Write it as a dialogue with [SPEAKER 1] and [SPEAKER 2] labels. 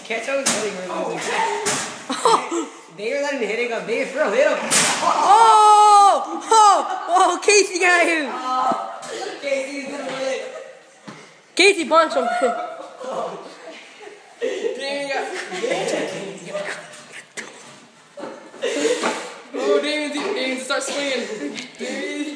[SPEAKER 1] catch how he's hitting her. They were letting him hit it, got big for a little.
[SPEAKER 2] Oh, Casey got him.
[SPEAKER 1] Casey's gonna win.
[SPEAKER 2] Casey punched him.
[SPEAKER 3] Damian start swinging.